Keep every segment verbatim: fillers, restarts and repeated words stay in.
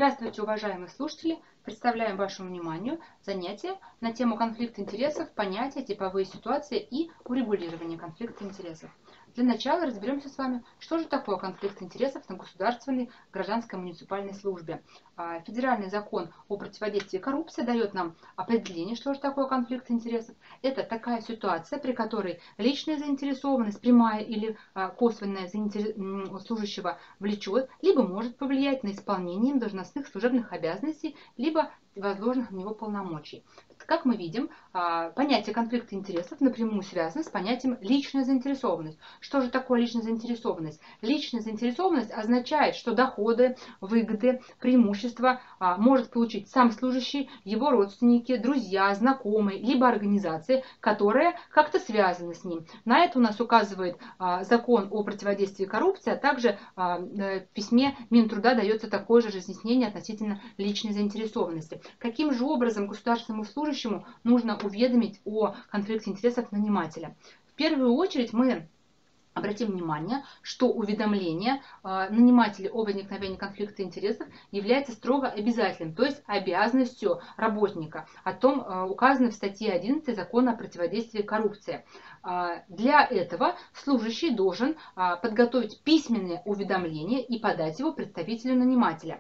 Здравствуйте, уважаемые слушатели! Представляем вашему вниманию занятие на тему конфликта интересов, понятия, типовые ситуации и урегулирование конфликта интересов. Для начала разберемся с вами, что же такое конфликт интересов на государственной гражданской муниципальной службе. Федеральный закон о противодействии коррупции дает нам определение, что же такое конфликт интересов. Это такая ситуация, при которой личная заинтересованность, прямая или косвенная служащего влечет, либо может повлиять на исполнение им должностных служебных обязанностей, либо возложенных на него полномочий. Как мы видим, понятие конфликта интересов напрямую связано с понятием личная заинтересованность. Что же такое личная заинтересованность? Личная заинтересованность означает, что доходы, выгоды, преимущества может получить сам служащий, его родственники, друзья, знакомые, либо организации, которые как-то связаны с ним. На это у нас указывает закон о противодействии коррупции, а также в письме Минтруда дается такое же разъяснение относительно личной заинтересованности. Каким же образом государственному служащему нужно уведомить о конфликте интересов нанимателя? В первую очередь мы обратим внимание, что уведомление э, нанимателя о возникновении конфликта интересов является строго обязательным, то есть обязанностью работника. О том э, указано в статье одиннадцатой Закона о противодействии коррупции. Э, для этого служащий должен э, подготовить письменное уведомление и подать его представителю нанимателя.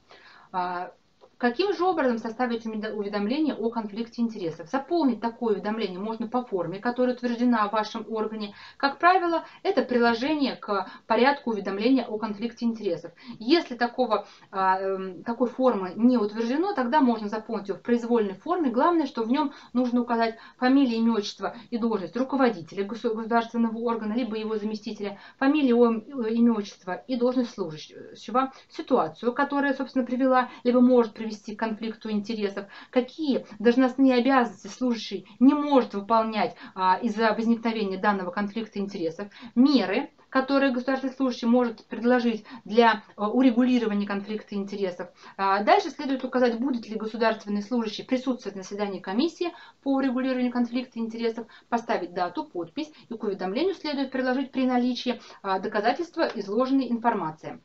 Э, Каким же образом составить уведомление о конфликте интересов? Заполнить такое уведомление можно по форме, которая утверждена в вашем органе. Как правило, это приложение к порядку уведомления о конфликте интересов. Если такого, такой формы не утверждено, тогда можно заполнить ее в произвольной форме. Главное, что в нем нужно указать фамилия, имя, отчество и должность руководителя государственного органа, либо его заместителя, фамилия, имя, отчество и должность служащего, ситуацию, которая, собственно, привела, либо может привести к конфликту интересов, какие должностные обязанности служащий не может выполнять а, из-за возникновения данного конфликта интересов, меры, которые государственный служащий может предложить для а, урегулирования конфликта интересов. А, дальше следует указать, будет ли государственный служащий присутствовать на заседании комиссии по урегулированию конфликта интересов, поставить дату, подпись, и к уведомлению следует приложить при наличии а, доказательства изложенной информации.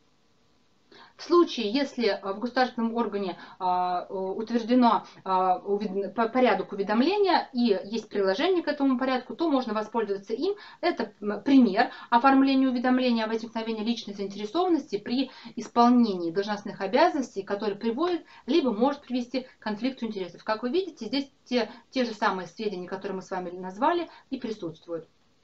В случае, если в государственном органе а, утверждено а, увед... порядок уведомления и есть приложение к этому порядку, то можно воспользоваться им. Это пример оформления уведомления о возникновении личной заинтересованности при исполнении должностных обязанностей, который приводит, либо может привести к конфликту интересов. Как вы видите, здесь те, те же самые сведения, которые мы с вами назвали, и присутствуют.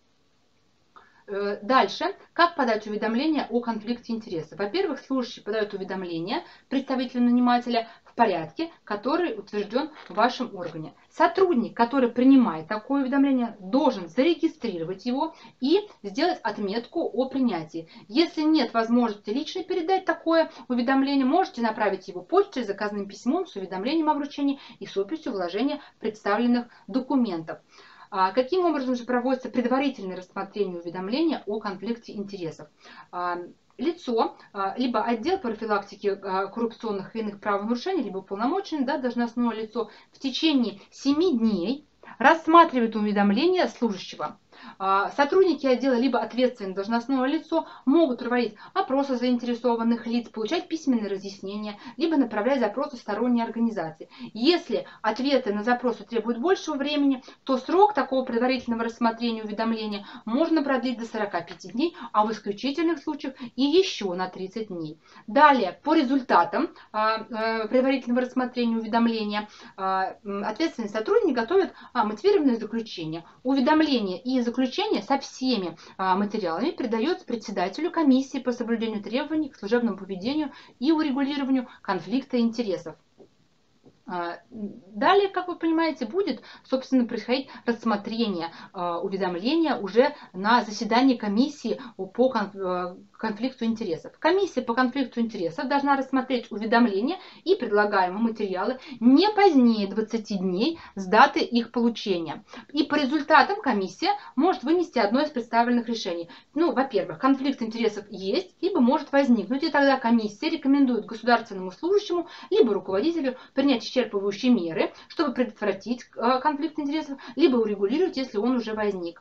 Дальше, как подать уведомление о конфликте интересов? Во-первых, служащий подает уведомление представителю нанимателя в порядке, который утвержден в вашем органе. Сотрудник, который принимает такое уведомление, должен зарегистрировать его и сделать отметку о принятии. Если нет возможности лично передать такое уведомление, можете направить его почтой с заказным письмом с уведомлением о вручении и с описью вложения представленных документов. Каким образом же проводится предварительное рассмотрение уведомления о конфликте интересов? Лицо, либо отдел профилактики коррупционных и иных правонарушений, либо уполномоченное, да, должностное лицо в течение семи дней рассматривает уведомление служащего. Сотрудники отдела, либо ответственное должностное лицо могут проводить опросы заинтересованных лиц, получать письменные разъяснения, либо направлять запросы в сторонние организации. Если ответы на запросы требуют большего времени, то срок такого предварительного рассмотрения уведомления можно продлить до сорока пяти дней, а в исключительных случаях и еще на тридцать дней. Далее, по результатам предварительного рассмотрения уведомления, ответственный сотрудник готовит мотивированное заключение. Уведомление и заключение со всеми а, материалами передается председателю комиссии по соблюдению требований к служебному поведению и урегулированию конфликта интересов. А, далее, как вы понимаете, будет, собственно, происходить рассмотрение а, уведомления уже на заседании комиссии по конфликту интересов. Комиссия по конфликту интересов должна рассмотреть уведомления и предлагаемые материалы не позднее двадцати дней с даты их получения. И по результатам комиссия может вынести одно из представленных решений. Ну, во-первых, конфликт интересов есть, либо может возникнуть, и тогда комиссия рекомендует государственному служащему, либо руководителю принять исчерпывающие меры, чтобы предотвратить конфликт интересов, либо урегулировать, если он уже возник.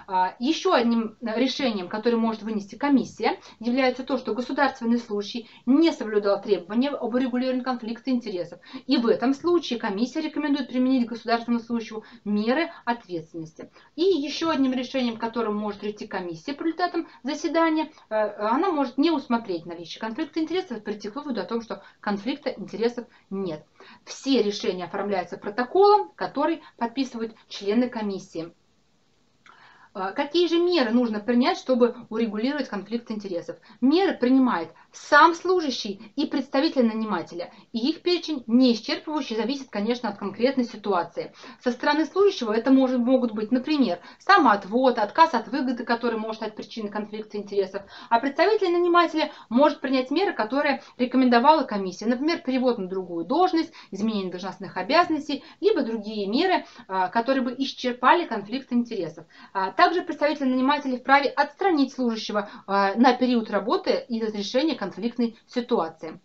Еще одним решением, которое может вынести комиссия, является то, что государственный служащий не соблюдал требования об урегулировании конфликта интересов. И в этом случае комиссия рекомендует применить к государственному служащему меры ответственности. И еще одним решением, к которому может прийти комиссия по результатам заседания, она может не усмотреть наличие конфликта интересов и прийти к выводу о том, что конфликта интересов нет. Все решения оформляются протоколом, который подписывают члены комиссии. Какие же меры нужно принять, чтобы урегулировать конфликт интересов? Меры принимает сам служащий и представитель нанимателя. И их перечень не исчерпывающий, зависит, конечно, от конкретной ситуации. Со стороны служащего это может, могут быть, например, самоотвод, отказ от выгоды, который может стать причиной конфликта интересов. А представитель нанимателя может принять меры, которые рекомендовала комиссия. Например, перевод на другую должность, изменение должностных обязанностей, либо другие меры, которые бы исчерпали конфликт интересов. Также представитель нанимателя вправе отстранить служащего на период работы и разрешения конфликтной ситуации.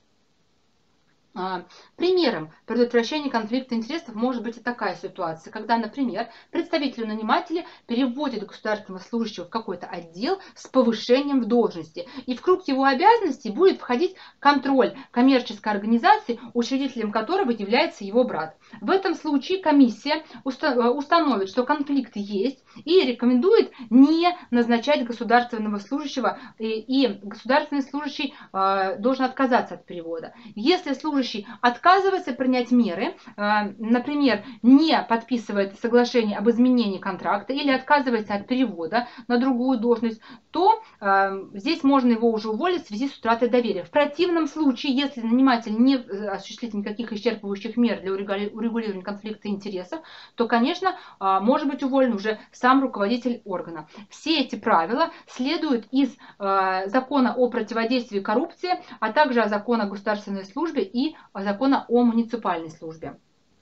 Примером предотвращения конфликта интересов может быть и такая ситуация, когда, например, представителю нанимателя переводит государственного служащего в какой-то отдел с повышением в должности, и в круг его обязанностей будет входить контроль коммерческой организации, учредителем которого является его брат. В этом случае комиссия установит, что конфликт есть, и рекомендует не назначать государственного служащего, и государственный служащий должен отказаться от перевода. Если служащий отказывается принять меры, например, не подписывает соглашение об изменении контракта или отказывается от перевода на другую должность, то здесь можно его уже уволить в связи с утратой доверия. В противном случае, если наниматель не осуществит никаких исчерпывающих мер для урегулирования конфликта интересов, то, конечно, может быть уволен уже сам руководитель органа. Все эти правила следуют из закона о противодействии коррупции, а также закона о государственной службе и закона о муниципальной службе.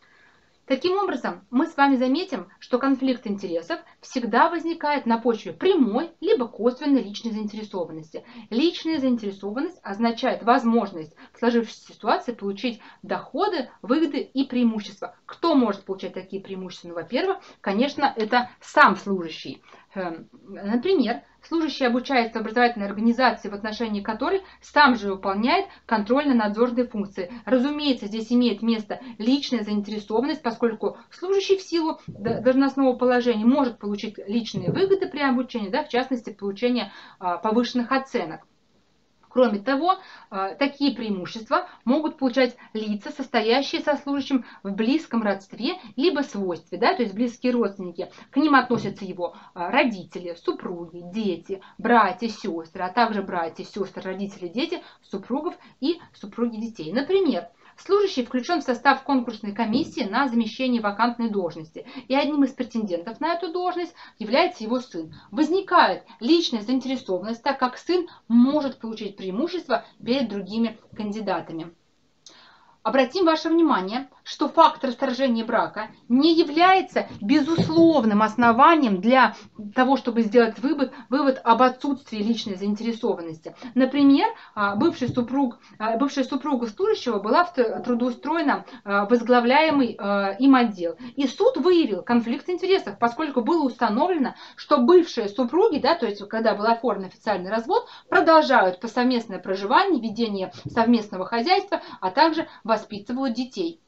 Таким образом, мы с вами заметим, что конфликт интересов всегда возникает на почве прямой либо косвенной личной заинтересованности. Личная заинтересованность означает возможность в сложившейся ситуации получить доходы, выгоды и преимущества. Кто может получать такие преимущества? Ну, во-первых, конечно, это сам служащий. Например, служащий обучается в образовательной организации, в отношении которой сам же выполняет контрольно-надзорные функции. Разумеется, здесь имеет место личная заинтересованность, поскольку служащий в силу должностного положения может получить личные выгоды при обучении, да, в частности, получение повышенных оценок. Кроме того, такие преимущества могут получать лица, состоящие со служащим в близком родстве, либо свойстве, да, то есть близкие родственники. К ним относятся его родители, супруги, дети, братья, сестры, а также братья, сестры, родители, дети, супругов и супруги детей. Например, служащий включен в состав конкурсной комиссии на замещение вакантной должности, и одним из претендентов на эту должность является его сын. Возникает личная заинтересованность, так как сын может получить преимущество перед другими кандидатами. Обратим ваше внимание, что факт расторжения брака не является безусловным основанием для того, чтобы сделать вывод, вывод об отсутствии личной заинтересованности. Например, бывший супруг, бывшая супруга служащего была трудоустроена в возглавляемый им отдел. И суд выявил конфликт интересов, поскольку было установлено, что бывшие супруги, да, то есть когда был оформлен официальный развод, продолжают по совместное проживание, ведение совместного хозяйства, а также воспитывают детей.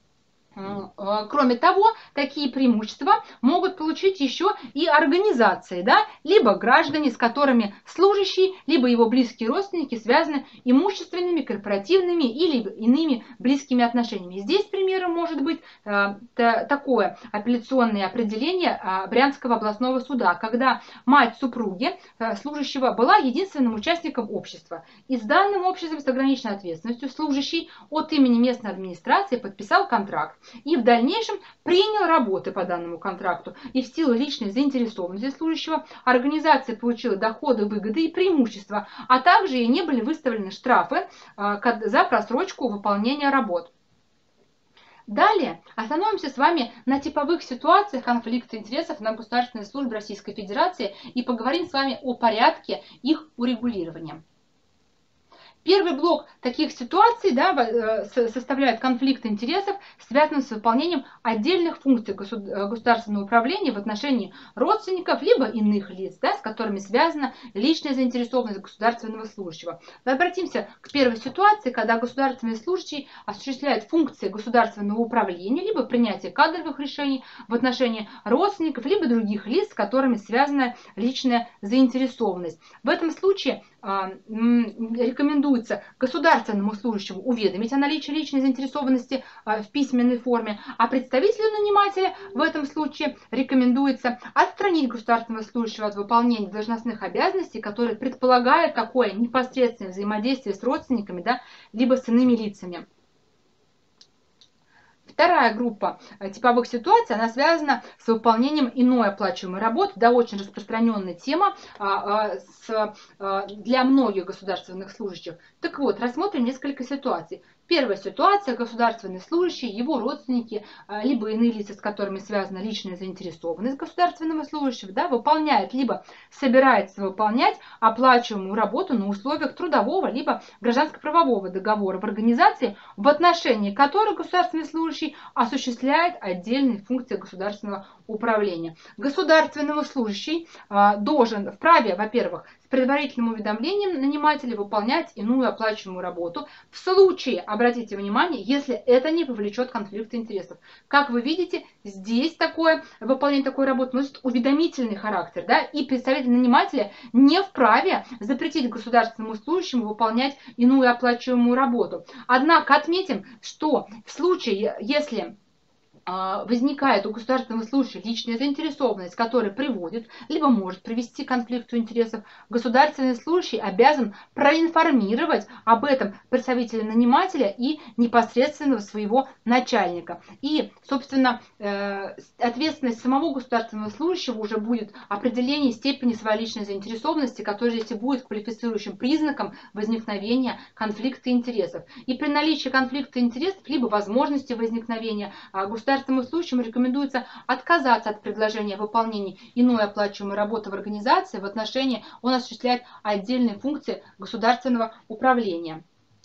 Кроме того, такие преимущества могут получить еще и организации, да, либо граждане, с которыми служащий, либо его близкие родственники связаны имущественными, корпоративными или иными близкими отношениями. Здесь примером может быть э, такое апелляционное определение э, Брянского областного суда, когда мать супруги э, служащего была единственным участником общества. И с данным обществом с ограниченной ответственностью служащий от имени местной администрации подписал контракт и в дальнейшем принял работы по данному контракту. И в силу личной заинтересованности служащего организация получила доходы, выгоды и преимущества, а также ей не были выставлены штрафы за просрочку выполнения работ. Далее остановимся с вами на типовых ситуациях конфликта интересов на государственной службе Российской Федерации и поговорим с вами о порядке их урегулирования. Первый блок таких ситуаций, да, составляет конфликт интересов, связанный с выполнением отдельных функций государственного управления в отношении родственников либо иных лиц, да, с которыми связана личная заинтересованность государственного служащего. Обратимся к первой ситуации, когда государственный служащий осуществляет функции государственного управления либо принятие кадровых решений в отношении родственников либо других лиц, с которыми связана личная заинтересованность. В этом случае рекомендуется государственному служащему уведомить о наличии личной заинтересованности в письменной форме, а представителю нанимателя в этом случае рекомендуется отстранить государственного служащего от выполнения должностных обязанностей, которые предполагают такое непосредственное взаимодействие с родственниками, да, либо с иными лицами. Вторая группа типовых ситуаций, она связана с выполнением иной оплачиваемой работы, да, очень распространенная тема а, а, с, а, для многих государственных служащих. Так вот, рассмотрим несколько ситуаций. Первая ситуация: государственный служащий, его родственники, либо иные лица, с которыми связана личная заинтересованность государственного служащего, да, выполняет, либо собирается выполнять оплачиваемую работу на условиях трудового, либо гражданско-правового договора в организации, в отношении которой государственный служащий осуществляет отдельные функции государственного управления. Государственный служащий а, должен вправе, во-первых, с предварительным уведомлением нанимателя выполнять иную оплачиваемую работу в случае, обратите внимание, если это не повлечет конфликта интересов. Как вы видите, здесь такое, выполнение такой работы носит уведомительный характер, да, и представитель нанимателя не вправе запретить государственному служащему выполнять иную оплачиваемую работу. Однако отметим, что в случае, если возникает у государственного служащего личная заинтересованность, которая приводит, либо может привести к конфликту интересов, государственный служащий обязан проинформировать об этом представителя нанимателя и непосредственного своего начальника. И, собственно, ответственность самого государственного служащего уже будет определение степени своей личной заинтересованности, которая здесь и будет квалифицирующим признаком возникновения конфликта интересов. И при наличии конфликта интересов, либо возможности возникновения государственного Государственному служащему рекомендуется отказаться от предложения о выполнении иной оплачиваемой работы в организации в отношении, он осуществляет отдельные функции государственного управления.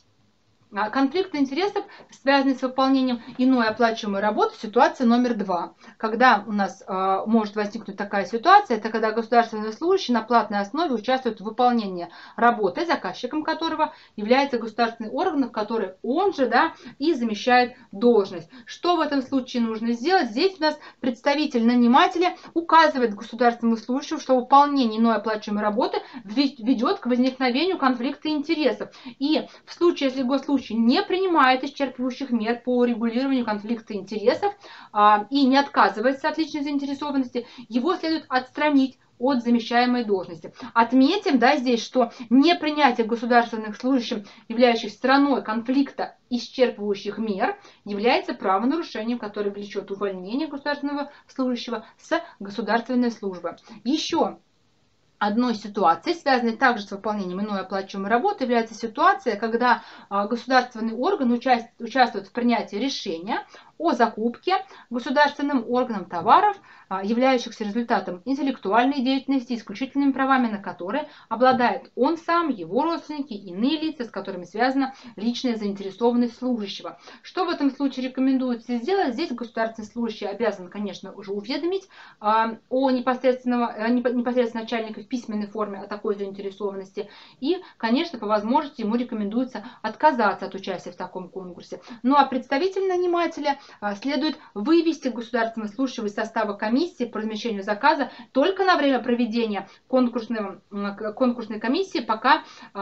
Конфликт интересов, связанный с выполнением иной оплачиваемой работы, ситуация номер два. Когда у нас э, может возникнуть такая ситуация, это когда государственный служащий на платной основе участвует в выполнении работы, заказчиком которого является государственный орган, в который он же, да, и замещает должность. Что в этом случае нужно сделать? Здесь у нас представитель нанимателя указывает государственному служащему, что выполнение иной оплачиваемой работы ведет к возникновению конфликта интересов. И в случае, если госслужащий не принимает исчерпывающих мер по урегулированию конфликта интересов а, и не отказывается от личной заинтересованности, его следует отстранить от замещаемой должности. Отметим, да, здесь, что непринятие государственных служащих, являющихся стороной конфликта исчерпывающих мер, является правонарушением, которое влечет увольнение государственного служащего с государственной службы. Еще одной ситуацией, связанной также с выполнением иной оплачиваемой работы, является ситуация, когда государственный орган участвует в принятии решения о закупке государственным органом товаров, являющихся результатом интеллектуальной деятельности, исключительными правами на которые обладает он сам, его родственники, иные лица, с которыми связана личная заинтересованность служащего. Что в этом случае рекомендуется сделать? Здесь государственный служащий обязан, конечно, уже уведомить о непосредственного, непосредственно начальника в письменной форме о такой заинтересованности. И, конечно, по возможности ему рекомендуется отказаться от участия в таком конкурсе. Ну а представитель нанимателя следует вывести государственного служащего из состава комиссии по размещению заказа только на время проведения конкурсной, конкурсной комиссии, пока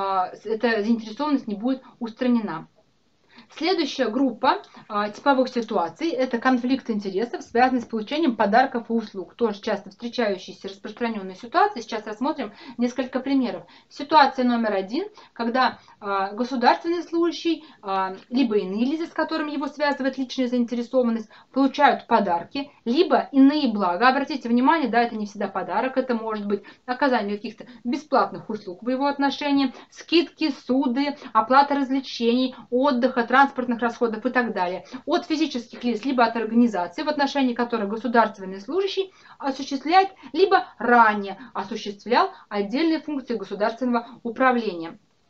эта заинтересованность не будет устранена. Следующая группа а, типовых ситуаций – это конфликт интересов, связанный с получением подарков и услуг. Тоже часто встречающиеся распространенные ситуации. Сейчас рассмотрим несколько примеров. Ситуация номер один, когда а, государственный служащий, а, либо иные лица, с которыми его связывает личная заинтересованность, получают подарки, либо иные блага. Обратите внимание, да, это не всегда подарок, это может быть оказание каких-то бесплатных услуг в его отношении, скидки, суды, оплата развлечений, отдыха, транспортных расходов и так далее, от физических лиц, либо от организаций, в отношении которых государственный служащий осуществляет, либо ранее осуществлял отдельные функции государственного управления.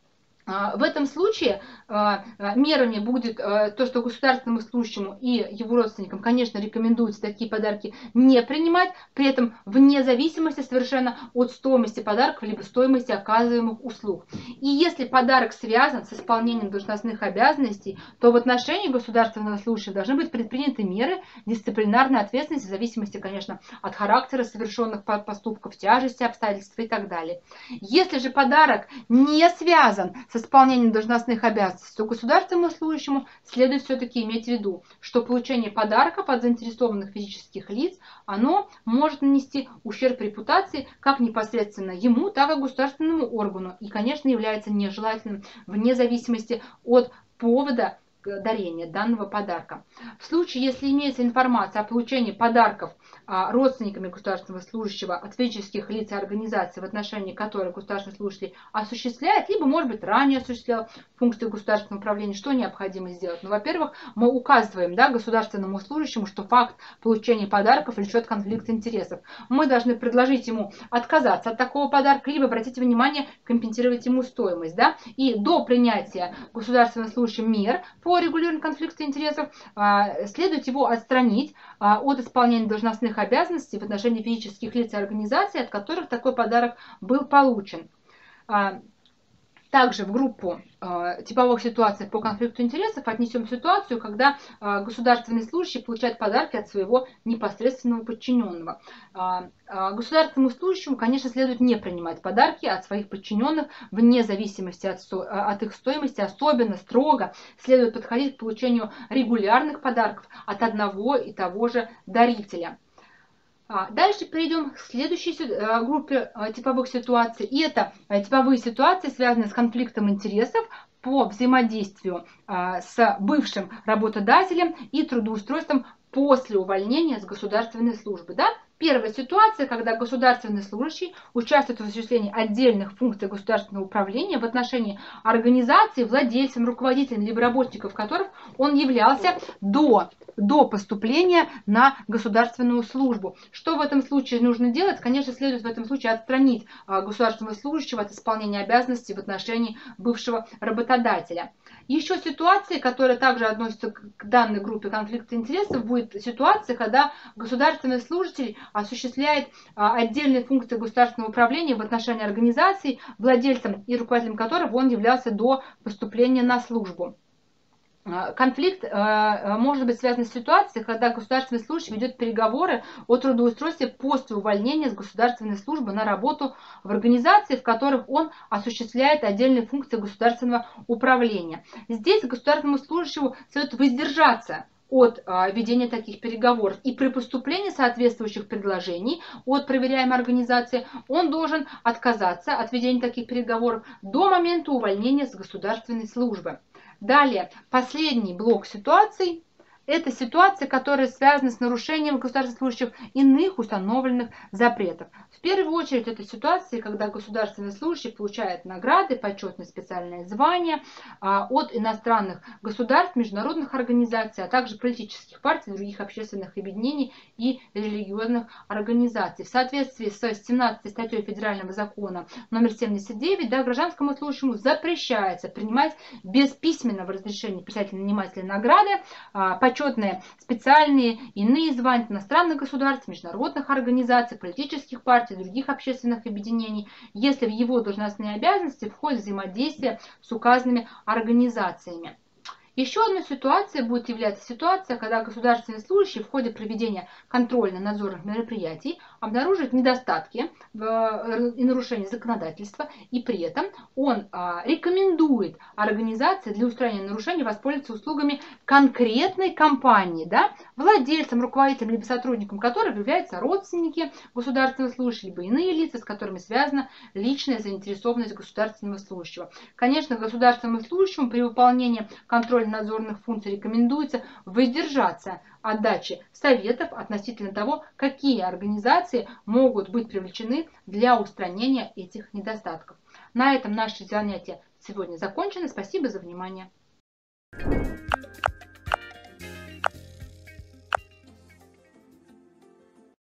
В этом случае мерами будет то, что государственному служащему и его родственникам, конечно, рекомендуется такие подарки не принимать, при этом вне зависимости совершенно от стоимости подарков либо стоимости оказываемых услуг. И если подарок связан с исполнением должностных обязанностей, то в отношении государственного служащего должны быть предприняты меры дисциплинарной ответственности в зависимости, конечно, от характера совершенных поступков, тяжести обстоятельств и так далее. Если же подарок не связан с исполнением должностных обязанностей, то государственному служащему следует все-таки иметь в виду, что получение подарков от заинтересованных физических лиц, оно может нанести ущерб репутации как непосредственно ему, так и государственному органу. И, конечно, является нежелательным вне зависимости от повода дарения данного подарка. В случае, если имеется информация о получении подарков родственниками государственного служащего от физических лиц и организаций, в отношении которых государственный служащий осуществляет, либо, может быть, ранее осуществлял функции государственного управления, что необходимо сделать? Ну, во-первых, мы указываем, да, государственному служащему, что факт получения подарков влечет конфликт интересов. Мы должны предложить ему отказаться от такого подарка, либо, обратите внимание, компенсировать ему стоимость. Да? И до принятия государственного служащего мер по регулированию конфликта интересов следует его отстранить от исполнения должностных обязанностей в отношении физических лиц и организаций, от которых такой подарок был получен. Также в группу э, типовых ситуаций по конфликту интересов отнесем ситуацию, когда э, государственный служащий получает подарки от своего непосредственного подчиненного. Э, э, государственному служащему, конечно, следует не принимать подарки от своих подчиненных вне зависимости от, от их стоимости. Особенно строго следует подходить к получению регулярных подарков от одного и того же дарителя. Дальше перейдем к следующей группе типовых ситуаций. И это типовые ситуации, связанные с конфликтом интересов по взаимодействию с бывшим работодателем и трудоустройством после увольнения с государственной службы. Да? Первая ситуация, когда государственный служащий участвует в осуществлении отдельных функций государственного управления в отношении организации, владельцем, руководителем, либо работников которых он являлся до, до поступления на государственную службу. Что в этом случае нужно делать? Конечно, следует в этом случае отстранить государственного служащего от исполнения обязанностей в отношении бывшего работодателя. Еще ситуации, которая также относится к данной группе конфликта интересов, будет ситуация, когда государственный служитель осуществляет отдельные функции государственного управления в отношении организации, владельцем и руководителем которых он являлся до поступления на службу. Конфликт может быть связан с ситуацией, когда государственный служащий ведет переговоры о трудоустройстве после увольнения с государственной службы на работу в организации, в которых он осуществляет отдельные функции государственного управления. Здесь государственному служащему следует воздержаться от ведения таких переговоров. И при поступлении соответствующих предложений от проверяемой организации он должен отказаться от ведения таких переговоров до момента увольнения с государственной службы. Далее, последний блок ситуаций. Это ситуация, которая связана с нарушением государственных служащих иных установленных запретов. В первую очередь, это ситуации, когда государственный служащий получает награды, почетные специальные звания а, от иностранных государств, международных организаций, а также политических партий, других общественных объединений и религиозных организаций. В соответствии с семнадцатой статьей Федерального закона номер семьдесят девять, да, гражданскому служащему запрещается принимать без письменного разрешения представителя-нанимателя награды, а, почетные специальные иные звания иностранных государств, международных организаций, политических партий, других общественных объединений, если в его должностные обязанности входит взаимодействие с указанными организациями. Еще одной ситуацией будет являться ситуация, когда государственный служащий в ходе проведения контрольно-надзорных мероприятий обнаружит недостатки и нарушения законодательства, и при этом он рекомендует организации для устранения нарушений воспользоваться услугами конкретной компании, да, владельцем, руководителем либо сотрудником которых являются родственники государственного служащего, либо иные лица, с которыми связана личная заинтересованность государственного служащего. Конечно, государственному служащему при выполнении контроля надзорных функций рекомендуется воздержаться от дачи советов относительно того, какие организации могут быть привлечены для устранения этих недостатков. На этом наше занятие сегодня закончено. Спасибо за внимание.